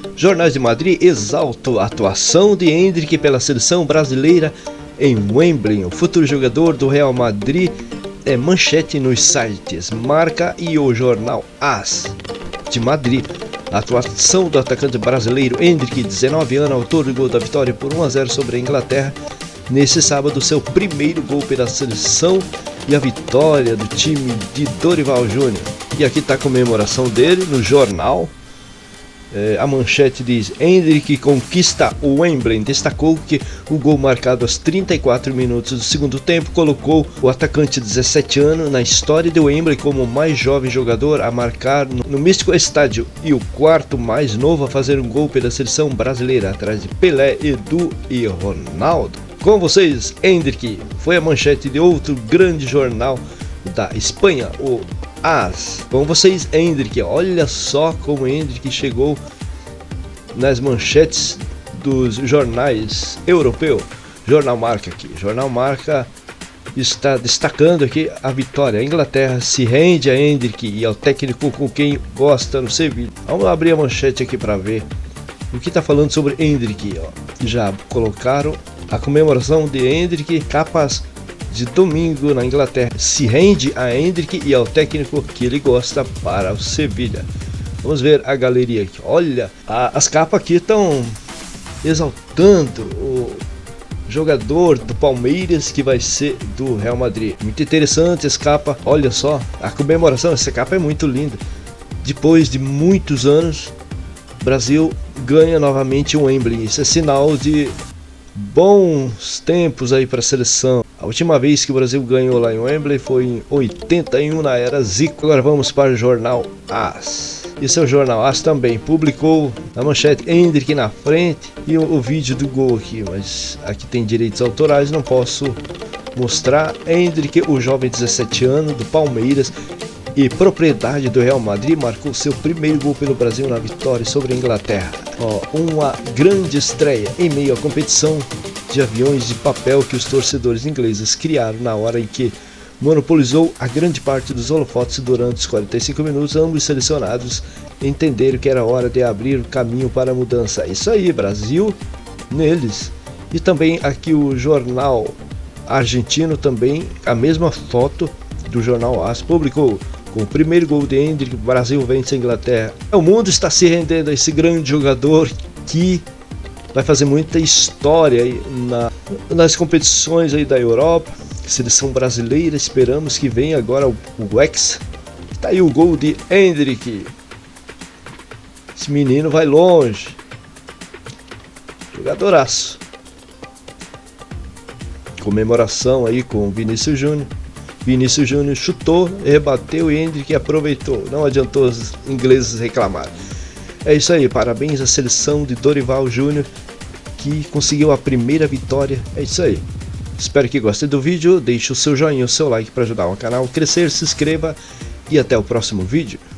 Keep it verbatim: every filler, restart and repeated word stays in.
Jornais de Madrid exaltam a atuação de Endrick pela seleção brasileira em Wembley. O futuro jogador do Real Madrid é manchete nos sites Marca e o jornal AS de Madrid. A atuação do atacante brasileiro Endrick, dezenove anos, autor do gol da vitória por um a zero sobre a Inglaterra, nesse sábado, seu primeiro gol pela seleção e a vitória do time de Dorival Júnior. E aqui está a comemoração dele no jornal. É, a manchete diz: Endrick conquista o Wembley. Destacou que o gol marcado aos trinta e quatro minutos do segundo tempo colocou o atacante de dezessete anos na história do Wembley como o mais jovem jogador a marcar no, no místico estádio e o quarto mais novo a fazer um gol pela seleção brasileira, atrás de Pelé, Edu e Ronaldo. Com vocês, Endrick foi a manchete de outro grande jornal da Espanha, o AS. Com vocês, Endrick. Olha só como Endrick chegou nas manchetes dos jornais europeus. Jornal Marca aqui. Jornal Marca está destacando aqui a vitória. A Inglaterra se rende a Endrick e ao técnico com quem gosta no Sevilha. Vamos abrir a manchete aqui para ver o que está falando sobre Endrick. Ó. Já colocaram a comemoração de Endrick, capas de domingo na Inglaterra. Se rende a Endrick e ao técnico que ele gosta para o Sevilha. Vamos ver a galeria aqui. Olha, a, as capas aqui estão exaltando o jogador do Palmeiras que vai ser do Real Madrid. Muito interessante essa capa. Olha só, a comemoração, essa capa é muito linda. Depois de muitos anos, o Brasil ganha novamente o Wembley. Isso é sinal de bons tempos aí para a seleção. A última vez que o Brasil ganhou lá em Wembley foi em oitenta e um, na era Zico. Agora vamos para o jornal AS. Esse é o jornal AS também. Publicou a manchete Endrick na frente e o, o vídeo do gol aqui. Mas aqui tem direitos autorais, não posso mostrar. Endrick, o jovem de dezessete anos do Palmeiras e propriedade do Real Madrid, marcou seu primeiro gol pelo Brasil na vitória sobre a Inglaterra. Ó, uma grande estreia em meio à competição de aviões de papel que os torcedores ingleses criaram na hora em que monopolizou a grande parte dos holofotes durante os quarenta e cinco minutos. Ambos selecionados entenderam que era hora de abrir o caminho para a mudança. É isso aí, Brasil neles. E também aqui o jornal argentino, também a mesma foto do jornal AS, publicou: com o primeiro gol de Endrick, o Brasil vence a Inglaterra. O mundo está se rendendo a esse grande jogador que vai fazer muita história aí na, nas competições aí da Europa. Seleção brasileira, esperamos que venha agora o, o Hexa. Tá aí o gol de Endrick. Esse menino vai longe. Jogadoraço. Comemoração aí com o Vinícius Júnior. Vinícius Júnior chutou, rebateu e Endrick aproveitou. Não adiantou os ingleses reclamar. É isso aí, parabéns à seleção de Dorival Júnior, que conseguiu a primeira vitória. É isso aí. Espero que gostem do vídeo, deixe o seu joinha, o seu like para ajudar o canal a crescer, se inscreva e até o próximo vídeo.